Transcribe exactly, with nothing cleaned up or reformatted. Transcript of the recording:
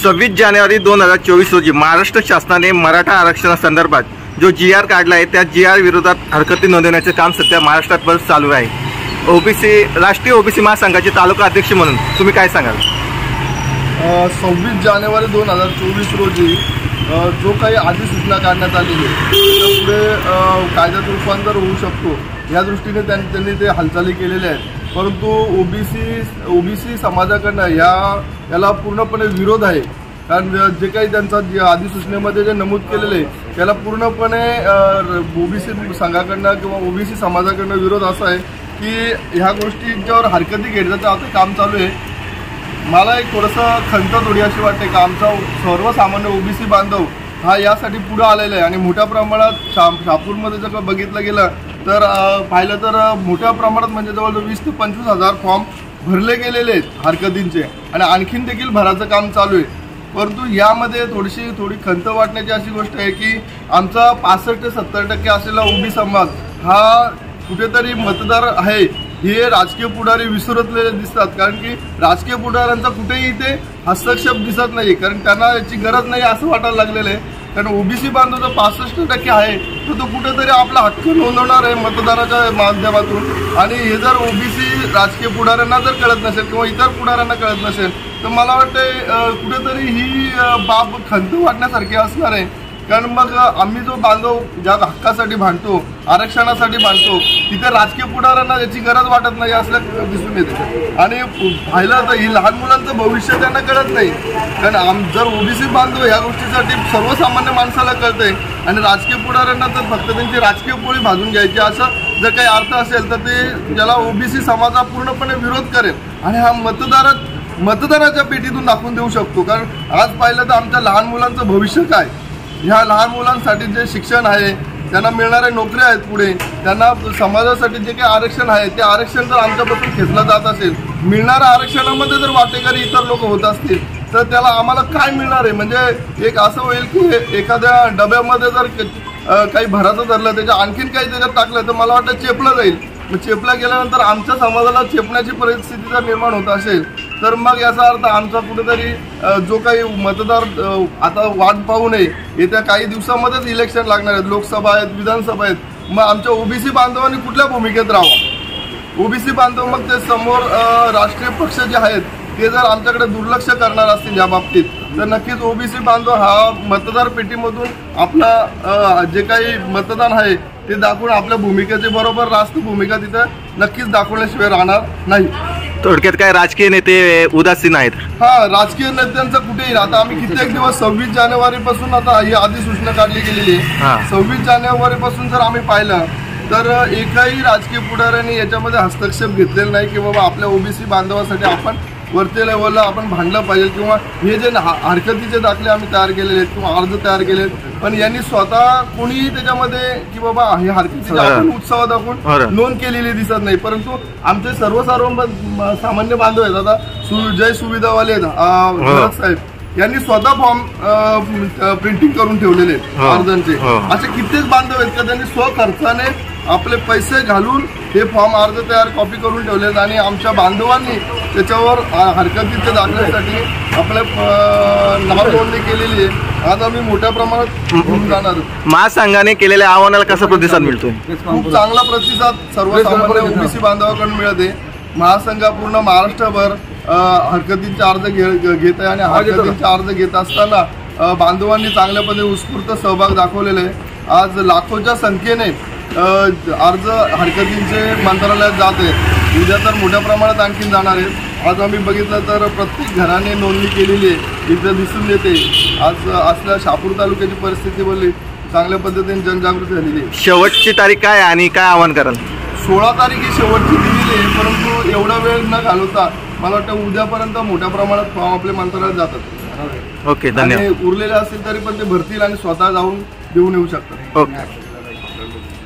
सव्वीस जानेवारी दोन हजार चोवीस रोजी महाराष्ट्र शासनाने मराठा आरक्षणासंदर्भात जो जी आर काढला आहे त्या जी आर विरोधात हरकती नोंदवण्याचे काम सध्या महाराष्ट्रात चालू आहे। ओबीसी राष्ट्रीय ओबीसी महासंघाचे तालुका अध्यक्ष म्हणून तुम्ही काय सांगाल? सव्वीस जानेवारी दोन हजार चोवीस रोजी जो काही अधिसूचना काढण्यात आलेली आहे त्यापुढे कायद्यात रूपांतर होऊ शकतो या दृष्टीने त्यांनी ते हालचाली केलेल्या आहेत। परंतु ओबीसी ओबीसी समाजाकडनं या याला पूर्णपणे विरोध आहे, कारण जे काही त्यांचा जे अधिसूचनेमध्ये जे नमूद केलेलं आहे त्याला पूर्णपणे ओबीसी संघाकडनं किंवा ओबीसी समाजाकडनं विरोध असा आहे की ह्या गोष्टींच्यावर हरकती घेण्याचं आता काम चालू आहे। मला एक थोडंसं खंत थोडी अशी वाटते की आमचा सर्वसामान्य ओबीसी बांधव हा यासाठी पुढे आलेला आहे आणि मोठ्या प्रमाणात शा शहापूरमध्ये जर बघितलं गेलं तर पाहिलं तर मोठ्या प्रमाणात म्हणजे जवळजवळ वीस ते पंचवीस हजार फॉर्म भरले गेलेले आहेत हरकतींचे आणि आणखीन देखील भराचं काम चालू आहे। परंतु यामध्ये थोडीशी थोडी खंत वाटण्याची अशी गोष्ट आहे की आमचा पासष्ट ते सत्तर टक्के असलेला ओबी समाज हा कुठेतरी मतदार आहे हे राजकीय पुढारी विसरतलेले दिसतात, कारण की राजकीय पुढाऱ्यांचा कुठेही इथे हस्तक्षेप दिसत नाही, कारण त्यांना याची गरज नाही असं वाटायला लागलेलं आहे। कारण ओबीसी बांधव जर पासष्ट टक्के आहे तर तो कुठेतरी आपला हक्क नोंदवणार आहे मतदाराच्या माध्यमातून आणि हे जर ओबीसी राजकीय पुढाऱ्यांना जर कळत नसेल किंवा इतर पुढाऱ्यांना कळत नसेल तर मला वाटतं कुठेतरी ही बाब खंत वाटण्यासारखी असणार आहे। कारण मग आम्ही जो बांधव ज्या हक्कासाठी भांडतो आरक्षणासाठी भांडतो तिथे राजकीय पुढाऱ्यांना याची गरज वाटत नाही असं दिसून येते आणि पाहिलं तर ही लहान मुलांचं भविष्य त्यांना कळत नाही, कारण आम जर ओबीसी बांधव ह्या गोष्टीसाठी सर्वसामान्य माणसाला कळतंय आणि राजकीय पुढाऱ्यांना तर फक्त त्यांची राजकीय पोळी भाजून घ्यायची असं जर काही अर्थ असेल तर ते ज्याला ओबीसी समाजा पूर्णपणे विरोध करेल आणि हा मतदारात मतदाराच्या पेटीतून दाखवून देऊ शकतो। कारण आज पाहिलं तर आमच्या लहान मुलांचं भविष्य काय, ह्या लहान मुलांसाठी जे शिक्षण आहे त्यांना मिळणाऱ्या नोकऱ्या आहेत, पुढे त्यांना समाजासाठी जे काही आरक्षण आहे ते आरक्षण जर आमच्यापासून खेचलं जात असेल, मिळणाऱ्या आरक्षणामध्ये जर वाटेकरी इतर लोक होत असतील तर त्याला आम्हाला काय मिळणार आहे? म्हणजे एक असं होईल की एखाद्या डब्यामध्ये जर काही भराचं धरलं त्याच्या आणखीन काही त्याच्यात टाकलं तर मला वाटतं चेपलं जाईल, मग चेपला गेल्यानंतर आमच्या समाजाला चेपण्याची परिस्थिती जर निर्माण होत असेल तर मग याचा अर्थ आमचा कुठेतरी जो काही मतदार आता वाट पाहू नये, येत्या काही दिवसामध्येच इलेक्शन लागणार आहेत, लोकसभा आहेत विधानसभा आहेत, मग आमच्या ओबीसी बांधवांनी कुठल्या भूमिकेत राहावं? ओबीसी बांधव मग ते समोर राष्ट्रीय पक्ष जे आहेत ते जर आमच्याकडे दुर्लक्ष करणार असतील या बाबतीत तर नक्कीच ओबीसी बांधव हा मतदार पेटीमधून आपला जे काही मतदान आहे ते दाखवून आपल्या भूमिकेचे बरोबर राष्ट्र भूमिका तिथं नक्कीच दाखवण्याशिवाय राहणार नाही। थोडक्यात काय राजकीय नेते उदासीन आहेत? हा, राजकीय नेत्यांचं कुठेही आता आम्ही कित्येक दिवस सव्वीस जानेवारी पासून आता ही अधिसूचना काढली गेलेली आहे। सव्वीस जानेवारी पासून जर आम्ही पाहिलं तर एकही राजकीय पुढाऱ्यांनी याच्यामध्ये हस्तक्षेप घेतलेला नाही की बाबा आपल्या ओबीसी बांधवासाठी आपण वरती लेवलला आपण भांडलं पाहिजे किंवा हे जे हरकतीचे दाखले आम्ही तयार केलेले आहेत किंवा अर्ज तयार केले आहेत, पण यांनी स्वतः कोणीही त्याच्यामध्ये की बाबा हे हरकतीचे आपण उत्साह दाखवून नोंद केलेली दिसत नाही। परंतु आमचे सर्व सर्व सामान्य बांधव आहेत, आता सु जय सुविधावाले आहेत साहेब यांनी स्वतः फॉर्म प्रिंटिंग करून ठेवलेले आहेत अर्जांचे, असे कित्येक बांधव आहेत का त्यांनी स्वखर्चाने आपले पैसे घालून हे फॉर्म अर्ज तयार कॉपी करून ठेवले आहेत आणि आमच्या बांधवांनी त्याच्यावर हरकतीचे दाखल्यासाठी आपल्या नाव नोंदणी केलेली आहे। आज आम्ही मोठ्या प्रमाणात घेऊन जाणार। महासंघाने केलेल्या आव्हानाला कसा प्रतिसाद मिळतोय? खूप चांगला प्रतिसाद सर्वसामान्य ओबीसी बांधवाकडून मिळते। महासंघ पूर्ण महाराष्ट्रभर हरकतीचे अर्ज घे घेत आहे आणि हरकतीचे अर्ज घेत असताना बांधवांनी चांगल्या पद्धतीने उत्स्फूर्त सहभाग दाखवलेला आहे। आज लाखोच्या संख्येने अर्ज हरकतींचे मंत्रालयात जात आहेत, उद्या तर मोठ्या प्रमाणात आणखीन जाणार आहेत। आज आम्ही बघितलं तर प्रत्येक घराने नोंदणी केलेली आहे, इथं दिसून येते। आज असल्या शहापूर तालुक्याची परिस्थिती बोलली चांगल्या पद्धतीने जनजागृती झालेली आहे। शेवटची तारीख काय आणि काय आवाहन कराल? सोळा तारीख ही शेवटची दिलेली आहे, परंतु एवढा वेळ न घालवता मला वाटतं उद्यापर्यंत मोठ्या प्रमाणात फॉर्म आपल्या मंत्रालयात जातात। ओके, धन्यवाद। उरलेले असतील तरी पण ते भरतील आणि स्वतः जाऊन देऊन येऊ शकतात। ओके।